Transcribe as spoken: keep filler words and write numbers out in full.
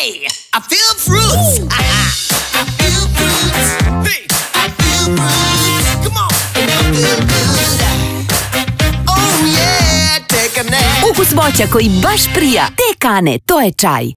Hey, I feel fruits. I feel fruits. Hey, I feel fruits. Come on, I feel good. Oh yeah, take a nap. Ukus voća koji baš prija. TEEKANNE, to je čaj.